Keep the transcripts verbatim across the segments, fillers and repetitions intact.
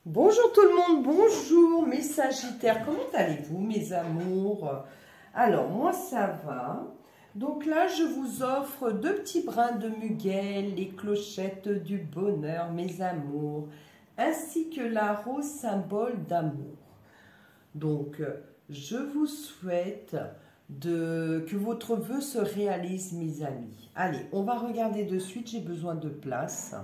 Bonjour tout le monde, bonjour mes sagittaires, comment allez-vous mes amours? Alors moi ça va, donc là je vous offre deux petits brins de muguet, les clochettes du bonheur mes amours, ainsi que la rose symbole d'amour. Donc je vous souhaite de, que votre vœu se réalise mes amis. Allez, on va regarder de suite, j'ai besoin de place.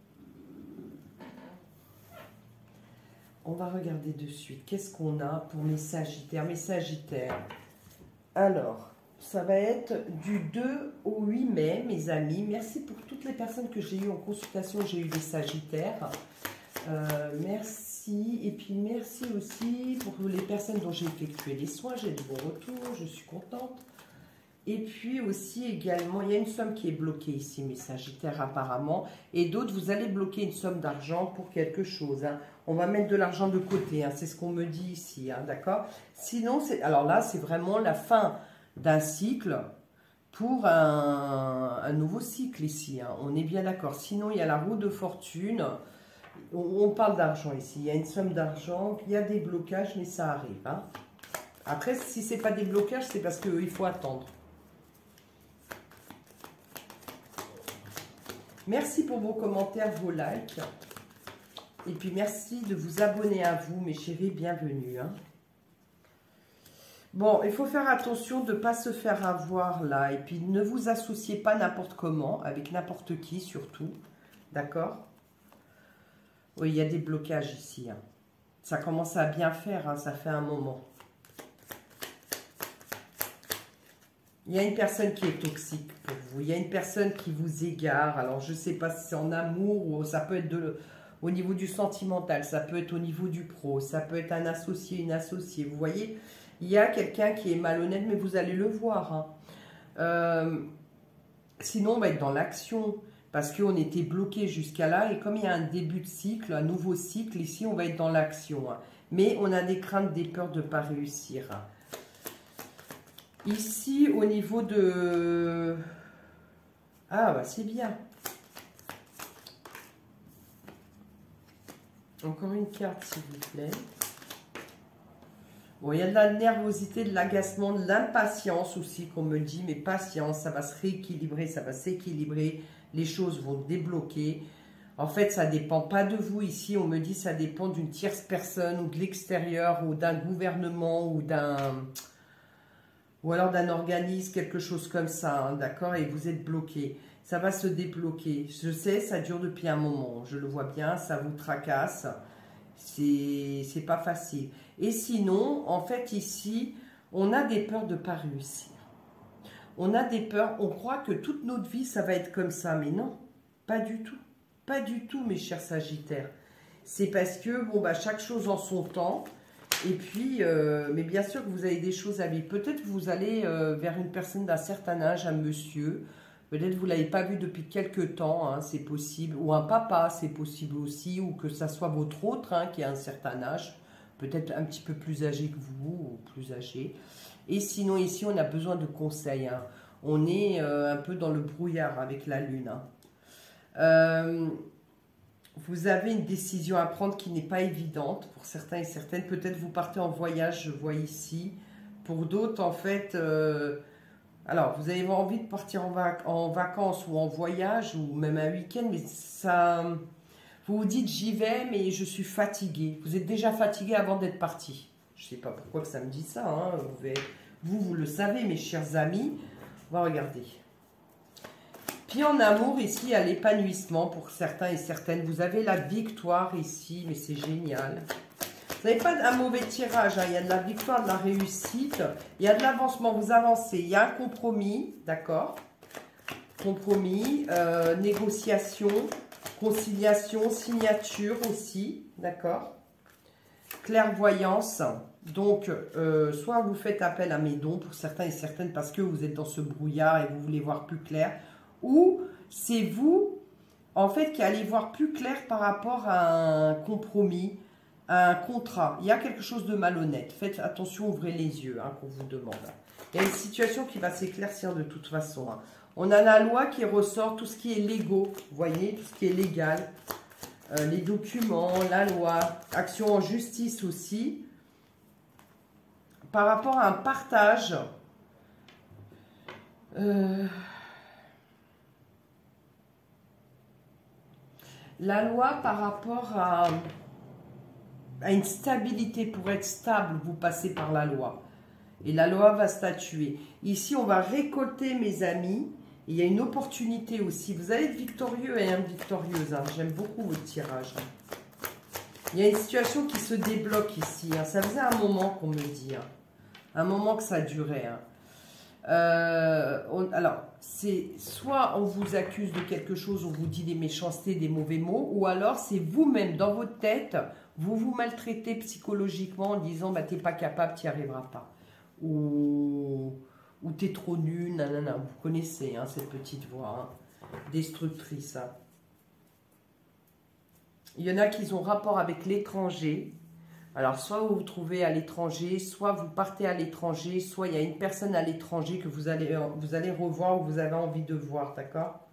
On va regarder de suite. Qu'est-ce qu'on a pour mes sagittaires? Mes sagittaires. Alors, ça va être du deux au huit mai, mes amis. Merci pour toutes les personnes que j'ai eues en consultation. J'ai eu des sagittaires. Euh, merci. Et puis, merci aussi pour les personnes dont j'ai effectué les soins. J'ai de bons retours. Je suis contente. Et puis aussi également, il y a une somme qui est bloquée ici, mes sagittaires apparemment. Et d'autres, vous allez bloquer une somme d'argent pour quelque chose. Hein. On va mettre de l'argent de côté, hein, c'est ce qu'on me dit ici, hein, d'accord? Sinon, c'est, alors là, c'est vraiment la fin d'un cycle pour un, un nouveau cycle ici. Hein, on est bien d'accord. Sinon, il y a la roue de fortune. On, on parle d'argent ici. Il y a une somme d'argent, il y a des blocages, mais ça arrive. Hein. Après, si ce n'est pas des blocages, c'est parce qu'il faut attendre. Merci pour vos commentaires, vos likes. Et puis merci de vous abonner à vous, mes chéris, bienvenue. Hein. Bon, il faut faire attention de ne pas se faire avoir là. Et puis ne vous associez pas n'importe comment, avec n'importe qui surtout. D'accord? Oui, il y a des blocages ici. Hein. Ça commence à bien faire, hein, ça fait un moment. Il y a une personne qui est toxique pour vous. Il y a une personne qui vous égare. Alors, je ne sais pas si c'est en amour ou ça peut être de, au niveau du sentimental. Ça peut être au niveau du pro. Ça peut être un associé, une associée. Vous voyez, il y a quelqu'un qui est malhonnête, mais vous allez le voir. Hein. Euh, sinon, on va être dans l'action. Parce qu'on était bloqué jusqu'à là. Et comme il y a un début de cycle, un nouveau cycle, ici, on va être dans l'action. Hein. Mais on a des craintes, des peurs de ne pas réussir. Hein. Ici, au niveau de... Ah, bah c'est bien. Encore une carte, s'il vous plaît. Bon, il y a de la nervosité, de l'agacement, de l'impatience aussi qu'on me dit. Mais patience, ça va se rééquilibrer, ça va s'équilibrer. Les choses vont débloquer. En fait, ça ne dépend pas de vous ici. On me dit que ça dépend d'une tierce personne ou de l'extérieur ou d'un gouvernement ou d'un... Ou alors d'un organisme, quelque chose comme ça, hein, d'accord? Et vous êtes bloqué. Ça va se débloquer. Je sais, ça dure depuis un moment. Je le vois bien, ça vous tracasse. C'est pas facile. Et sinon, en fait, ici, on a des peurs de ne pas réussir. On a des peurs, on croit que toute notre vie, ça va être comme ça. Mais non, pas du tout. Pas du tout, mes chers sagittaires. C'est parce que, bon, bah, chaque chose en son temps. Et puis, euh, mais bien sûr que vous avez des choses à vivre. Peut-être que vous allez euh, vers une personne d'un certain âge, un monsieur. Peut-être que vous ne l'avez pas vu depuis quelques temps, hein, c'est possible. Ou un papa, c'est possible aussi. Ou que ça soit votre autre hein, qui a un certain âge. Peut-être un petit peu plus âgé que vous, ou plus âgé. Et sinon, ici, on a besoin de conseils. Hein. On est euh, un peu dans le brouillard avec la lune. Hein. Euh... Vous avez une décision à prendre qui n'est pas évidente pour certains et certaines. Peut-être vous partez en voyage, je vois ici. Pour d'autres, en fait, euh, alors vous avez envie de partir en, vac en vacances ou en voyage ou même un week-end, mais ça, vous vous dites j'y vais, mais je suis fatigué. Vous êtes déjà fatigué avant d'être parti. Je ne sais pas pourquoi que ça me dit ça. Hein. Vous, vous, vous le savez, mes chers amis. On va regarder. Puis en amour, ici, il y a l'épanouissement pour certains et certaines. Vous avez la victoire ici, mais c'est génial. Vous n'avez pas un mauvais tirage. Hein. Il y a de la victoire, de la réussite. Il y a de l'avancement, vous avancez. Il y a un compromis, d'accord? Compromis, euh, négociation, conciliation, signature aussi, d'accord? Clairvoyance. Donc, euh, soit vous faites appel à mes dons pour certains et certaines parce que vous êtes dans ce brouillard et vous voulez voir plus clair. Ou c'est vous, en fait, qui allez voir plus clair par rapport à un compromis, à un contrat. Il y a quelque chose de malhonnête. Faites attention, ouvrez les yeux hein, qu'on vous demande. Il y a une situation qui va s'éclaircir de toute façon. Hein. On a la loi qui ressort, tout ce qui est légaux, vous voyez, tout ce qui est légal. euh, les documents, la loi, action en justice aussi. Par rapport à un partage, euh, la loi par rapport à, à une stabilité, pour être stable, vous passez par la loi. Et la loi va statuer. Ici, on va récolter, mes amis. Il y a une opportunité aussi. Vous allez être victorieux et hein, victorieuse. Hein. J'aime beaucoup votre tirage. Il y a une situation qui se débloque ici. Hein. Ça faisait un moment qu'on me dit. Hein. Un moment que ça durait. Hein. Euh, on, alors, c'est soit on vous accuse de quelque chose, on vous dit des méchancetés, des mauvais mots, ou alors c'est vous-même, dans votre tête, vous vous maltraitez psychologiquement en disant bah, « t'es pas capable, tu n'y arriveras pas ». Ou, ou « t'es trop nul », nanana. Vous connaissez hein, cette petite voix hein, destructrice. Hein. Il y en a qui ont rapport avec l'étranger. Alors, soit vous vous trouvez à l'étranger, soit vous partez à l'étranger, soit il y a une personne à l'étranger que vous allez, vous allez revoir ou vous avez envie de voir, d'accord?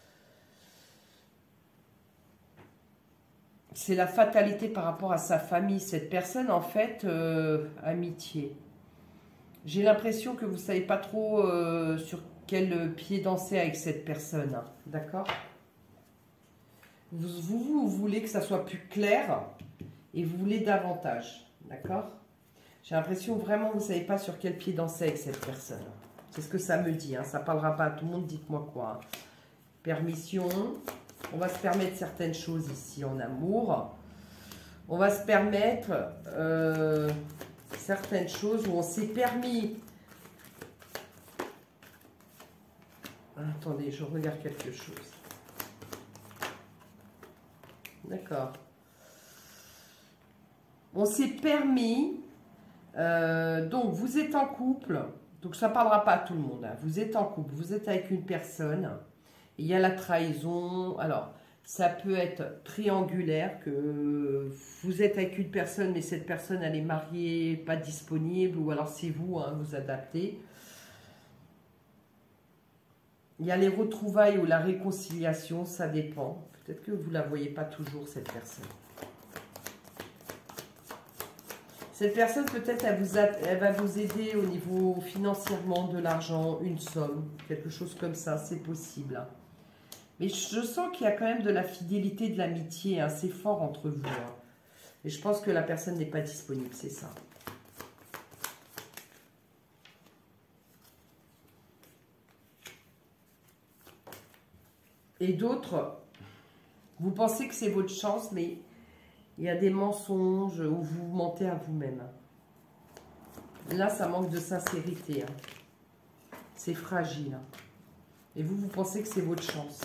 C'est la fatalité par rapport à sa famille. Cette personne, en fait, euh, amitié. J'ai l'impression que vous ne savez pas trop euh, sur quel pied danser avec cette personne, hein, d'accord? Vous, vous, vous voulez que ça soit plus clair et vous voulez davantage, d'accord? J'ai l'impression vraiment que vous ne savez pas sur quel pied danser avec cette personne. C'est ce que ça me dit, hein. Ça ne parlera pas à tout le monde, dites-moi quoi. Hein. Permission, on va se permettre certaines choses ici en amour. On va se permettre euh, certaines choses où on s'est permis... Attendez, je regarde quelque chose. D'accord. On s'est permis, euh, donc vous êtes en couple, donc ça ne parlera pas à tout le monde, hein. Vous êtes en couple, vous êtes avec une personne, il y a la trahison, alors ça peut être triangulaire, que vous êtes avec une personne, mais cette personne elle est mariée, pas disponible, ou alors c'est vous, hein, vous adaptez. Il y a les retrouvailles ou la réconciliation, ça dépend. Peut-être que vous ne la voyez pas toujours, cette personne. Cette personne, peut-être, elle, vous a, elle va vous aider au niveau financièrement, de l'argent, une somme, quelque chose comme ça, c'est possible. Hein. Mais je sens qu'il y a quand même de la fidélité, de l'amitié, hein, c'est fort entre vous. Hein. Et je pense que la personne n'est pas disponible, c'est ça. Et d'autres, vous pensez que c'est votre chance, mais il y a des mensonges où vous mentez à vous-même. Là, ça manque de sincérité. Hein. C'est fragile. Et vous, vous pensez que c'est votre chance.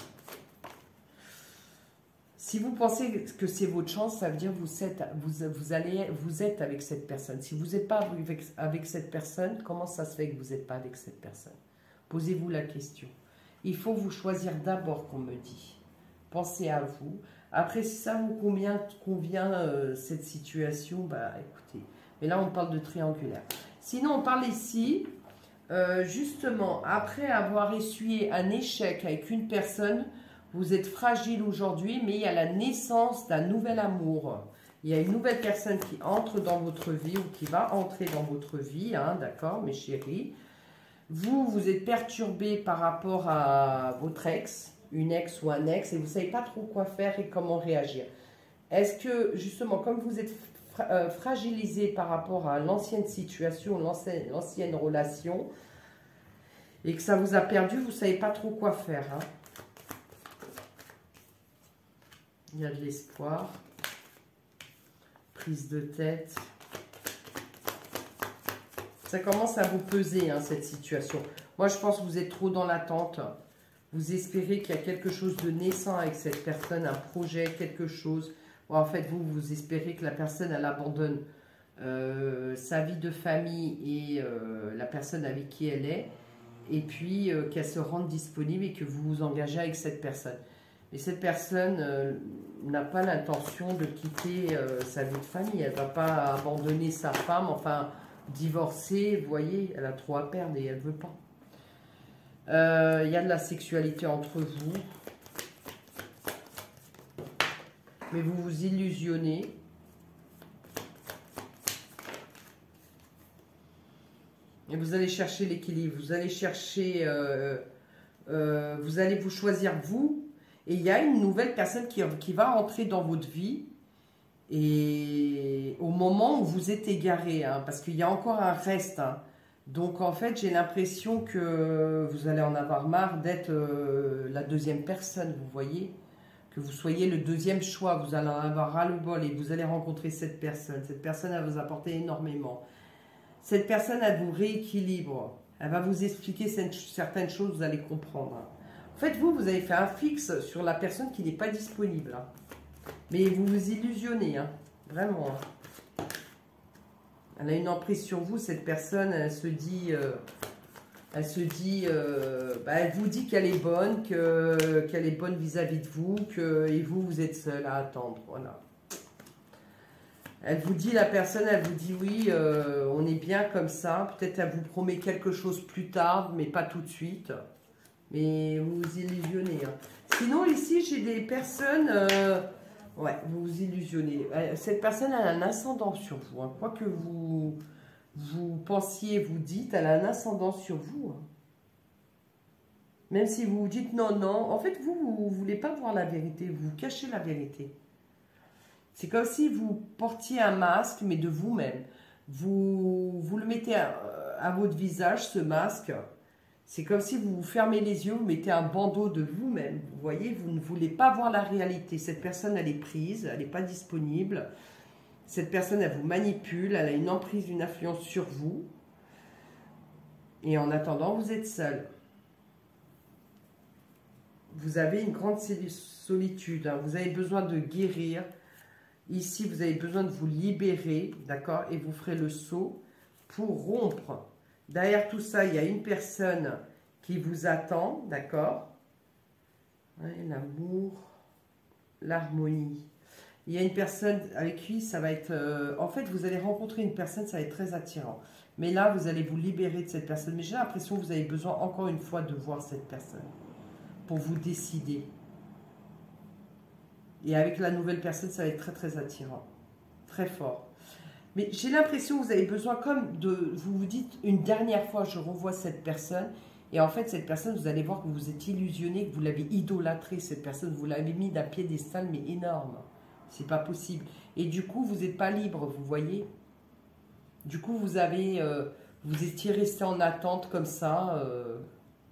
Si vous pensez que c'est votre chance, ça veut dire que vous êtes, vous, vous, allez, vous êtes avec cette personne. Si vous n'êtes pas avec, avec cette personne, comment ça se fait que vous n'êtes pas avec cette personne? Posez-vous la question. Il faut vous choisir d'abord, qu'on me dit. Pensez à vous. Après, si ça vous convient, convient euh, cette situation, bah écoutez. Mais là, on parle de triangulaire. Sinon, on parle ici, euh, justement, après avoir essuyé un échec avec une personne, vous êtes fragile aujourd'hui, mais il y a la naissance d'un nouvel amour. Il y a une nouvelle personne qui entre dans votre vie ou qui va entrer dans votre vie, hein, d'accord, mes chéris. Vous, vous êtes perturbé par rapport à votre ex, une ex ou un ex, et vous ne savez pas trop quoi faire et comment réagir. Est-ce que, justement, comme vous êtes fra euh, fragilisé par rapport à l'ancienne situation, l'ancienne relation, et que ça vous a perdu, vous ne savez pas trop quoi faire. Hein. Il y a de l'espoir. Prise de tête. Ça commence à vous peser, hein, cette situation. Moi, je pense que vous êtes trop dans l'attente. Vous espérez qu'il y a quelque chose de naissant avec cette personne, un projet, quelque chose. Bon, en fait, vous, vous espérez que la personne, elle abandonne euh, sa vie de famille et euh, la personne avec qui elle est. Et puis, euh, qu'elle se rende disponible et que vous vous engagez avec cette personne. Mais cette personne euh, n'a pas l'intention de quitter euh, sa vie de famille. Elle ne va pas abandonner sa femme, enfin... divorcée, vous voyez, elle a trop à perdre et elle ne veut pas. Il euh, y a de la sexualité entre vous. mais vous vous illusionnez. Et vous allez chercher l'équilibre, vous allez chercher, euh, euh, vous allez vous choisir vous, et il y a une nouvelle personne qui, qui va rentrer dans votre vie, et au moment où vous êtes égaré, hein, parce qu'il y a encore un reste, hein. Donc en fait j'ai l'impression que vous allez en avoir marre d'être euh, la deuxième personne, vous voyez, que vous soyez le deuxième choix, vous allez en avoir ras-le-bol, et vous allez rencontrer cette personne, cette personne elle va vous apporter énormément. Cette personne, elle vous rééquilibre. Elle va vous expliquer certaines choses, vous allez comprendre. En fait, vous, vous avez fait un fixe sur la personne qui n'est pas disponible. Mais vous vous illusionnez, hein. Vraiment. Hein. Elle a une emprise sur vous, cette personne, elle se dit... Euh, elle se dit... Euh, bah, elle vous dit qu'elle est bonne, que, qu'elle est bonne vis-à-vis de vous, que, et vous, vous êtes seul à attendre. Voilà. Elle vous dit, la personne, elle vous dit oui, euh, on est bien comme ça. Peut-être elle vous promet quelque chose plus tard, mais pas tout de suite. Mais vous vous illusionnez. Hein. Sinon, ici, j'ai des personnes... Euh, ouais, vous vous illusionnez. Cette personne, elle a un ascendant sur vous. Hein. Quoi que vous, vous pensiez, vous dites, elle a un ascendant sur vous. Hein. Même si vous vous dites non, non. En fait, vous, vous ne voulez pas voir la vérité. Vous cachez la vérité. C'est comme si vous portiez un masque, mais de vous-même. Vous, vous le mettez à, à votre visage, ce masque. C'est comme si vous vous fermez les yeux, vous mettez un bandeau de vous-même. Vous voyez, vous ne voulez pas voir la réalité. Cette personne, elle est prise, elle n'est pas disponible. Cette personne, elle vous manipule, elle a une emprise, une influence sur vous. Et en attendant, vous êtes seul. Vous avez une grande solitude. Hein. Vous avez besoin de guérir. Ici, vous avez besoin de vous libérer, d'accord? Et vous ferez le saut pour rompre. Derrière tout ça, il y a une personne qui vous attend, d'accord? Ouais, l'amour, l'harmonie. Il y a une personne avec qui ça va être... Euh, en fait, vous allez rencontrer une personne, ça va être très attirant. Mais là, vous allez vous libérer de cette personne. Mais j'ai l'impression que vous avez besoin, encore une fois, de voir cette personne pour vous décider. Et avec la nouvelle personne, ça va être très, très attirant. Très fort. Mais j'ai l'impression que vous avez besoin comme de... Vous vous dites, une dernière fois, je revois cette personne. Et en fait, cette personne, vous allez voir que vous êtes illusionné, que vous l'avez idolâtrée, cette personne. Vous l'avez mis d'un piédestal, mais énorme. C'est pas possible. Et du coup, vous n'êtes pas libre, vous voyez. Du coup, vous avez... Euh, vous étiez resté en attente comme ça. Euh...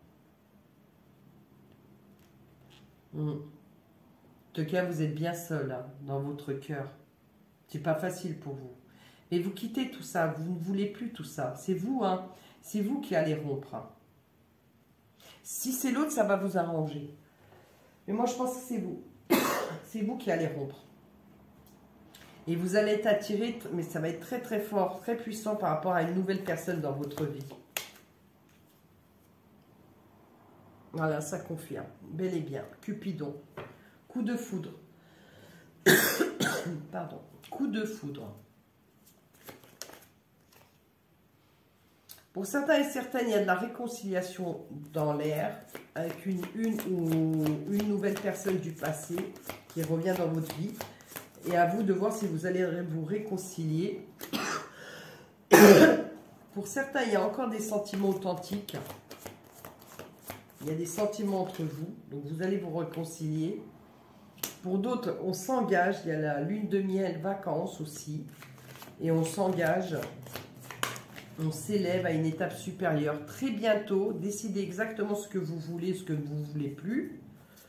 Mmh. En tout cas, vous êtes bien seul hein, dans votre cœur. C'est pas facile pour vous. Mais vous quittez tout ça. Vous ne voulez plus tout ça. C'est vous, hein. C'est vous qui allez rompre. Hein. Si c'est l'autre, ça va vous arranger. Mais moi, je pense que c'est vous. C'est vous qui allez rompre. Et vous allez être attiré, mais ça va être très très fort, très puissant par rapport à une nouvelle personne dans votre vie. Voilà, ça confirme. Bel et bien. Cupidon. Coup de foudre. Pardon. Coup de foudre. Pour certains et certaines, il y a de la réconciliation dans l'air avec une, une ou une nouvelle personne du passé qui revient dans votre vie. Et à vous de voir si vous allez vous réconcilier. Pour certains, il y a encore des sentiments authentiques. Il y a des sentiments entre vous. Donc, vous allez vous réconcilier. Pour d'autres, on s'engage. Il y a la lune de miel, vacances aussi. Et on s'engage. On s'élève à une étape supérieure. Très bientôt, décidez exactement ce que vous voulez, ce que vous ne voulez plus.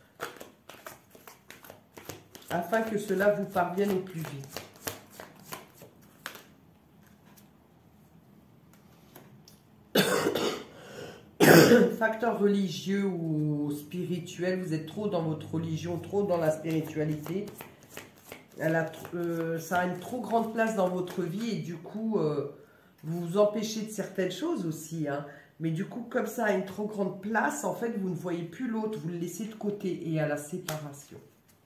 Afin que cela vous parvienne au plus vite. Facteur religieux ou spirituel, vous êtes trop dans votre religion, trop dans la spiritualité. Elle a, euh, ça a une trop grande place dans votre vie et du coup, euh, vous vous empêchez de certaines choses aussi. Hein. Mais du coup, comme ça a une trop grande place, en fait, vous ne voyez plus l'autre, vous le laissez de côté et à la séparation.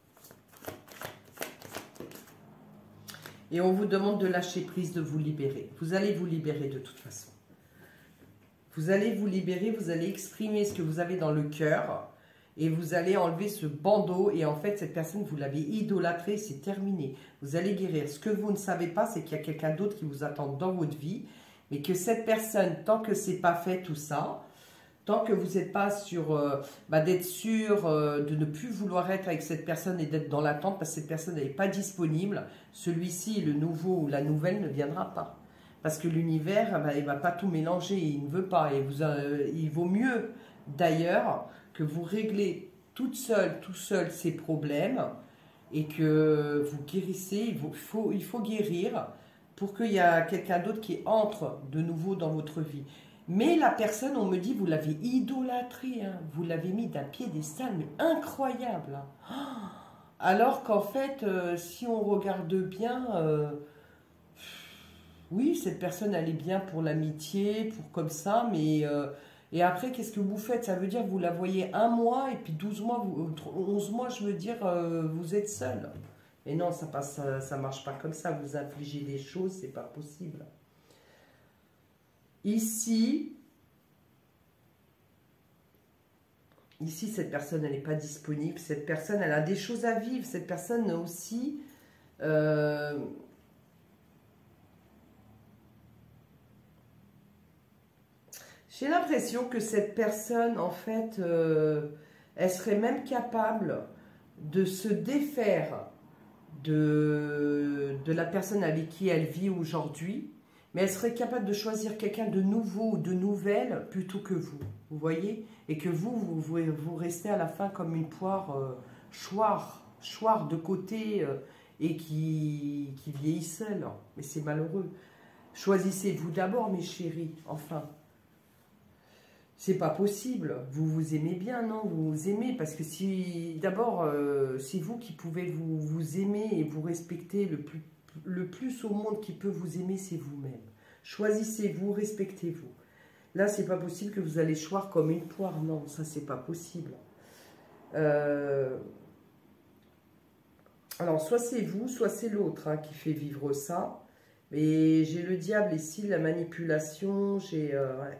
Et on vous demande de lâcher prise, de vous libérer. Vous allez vous libérer de toute façon. Vous allez vous libérer, vous allez exprimer ce que vous avez dans le cœur. Et vous allez enlever ce bandeau. Et en fait, cette personne, vous l'avez idolâtrée, c'est terminé. Vous allez guérir. Ce que vous ne savez pas, c'est qu'il y a quelqu'un d'autre qui vous attend dans votre vie. Mais que cette personne, tant que c'est pas fait tout ça, tant que vous n'êtes pas sûr, euh, bah, d'être sûr euh, de ne plus vouloir être avec cette personne et d'être dans l'attente parce que cette personne n'est pas disponible, celui-ci, le nouveau ou la nouvelle ne viendra pas. Parce que l'univers, bah, il ne va pas tout mélanger, il ne veut pas. Et vous, euh, il vaut mieux d'ailleurs que vous réglez toute seule, tout seul ces problèmes et que vous guérissez. Il faut, il faut guérir pour qu'il y ait quelqu'un d'autre qui entre de nouveau dans votre vie. Mais la personne, on me dit, vous l'avez idolâtrée, hein, vous l'avez mis d'un piédestal, mais incroyable. Hein. Alors qu'en fait, euh, si on regarde bien, euh, oui, cette personne, elle est bien pour l'amitié, pour comme ça, mais... Euh, et après, qu'est-ce que vous faites? Ça veut dire que vous la voyez un mois, et puis douze mois, vous, onze mois, je veux dire, euh, vous êtes seul. Et non, ça passe, ça, ça marche pas comme ça, vous infligez des choses, c'est pas possible. Ici, ici, cette personne, elle n'est pas disponible. Cette personne, elle a des choses à vivre. Cette personne aussi, euh, j'ai l'impression que cette personne, en fait, euh, elle serait même capable de se défaire de, de la personne avec qui elle vit aujourd'hui. Mais elle serait capable de choisir quelqu'un de nouveau ou de nouvelle plutôt que vous. Vous voyez? Et que vous, vous, vous, vous restez à la fin comme une poire euh, choire, choire de côté euh, et qui, qui vieillit seule. Mais c'est malheureux. Choisissez-vous d'abord, mes chéris. Enfin, c'est pas possible. Vous vous aimez bien, non? Vous vous aimez parce que si d'abord, euh, c'est vous qui pouvez vous, vous aimer et vous respecter le plus le plus au monde qui peut vous aimer, c'est vous-même. Choisissez-vous, respectez-vous. Là, c'est pas possible que vous allez choir comme une poire. Non, ça, c'est pas possible. Euh... Alors, soit c'est vous, soit c'est l'autre hein, qui fait vivre ça. Mais j'ai le diable ici, la manipulation, j'ai... Euh, ouais.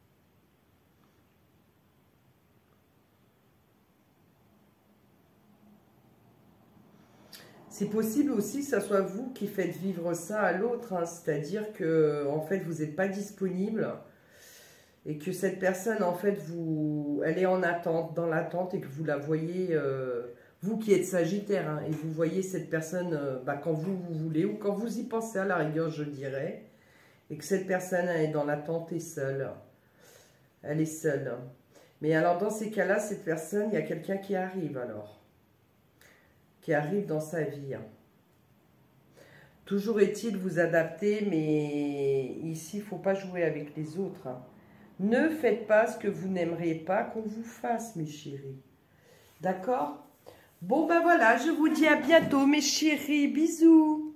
C'est possible aussi que ce soit vous qui faites vivre ça à l'autre, hein, c'est-à-dire que en fait vous n'êtes pas disponible et que cette personne en fait vous, elle est en attente, dans l'attente et que vous la voyez, euh, vous qui êtes Sagittaire, hein, et vous voyez cette personne euh, bah, quand vous, vous voulez ou quand vous y pensez à la rigueur je dirais, et que cette personne elle est dans l'attente et seule, elle est seule. Mais alors dans ces cas-là, cette personne, il y a quelqu'un qui arrive alors. Qui arrive dans sa vie. Toujours est-il vous adapter, mais ici, il ne faut pas jouer avec les autres. Ne faites pas ce que vous n'aimeriez pas qu'on vous fasse, mes chéris. D'accord? Bon, ben voilà, je vous dis à bientôt, mes chéris. Bisous.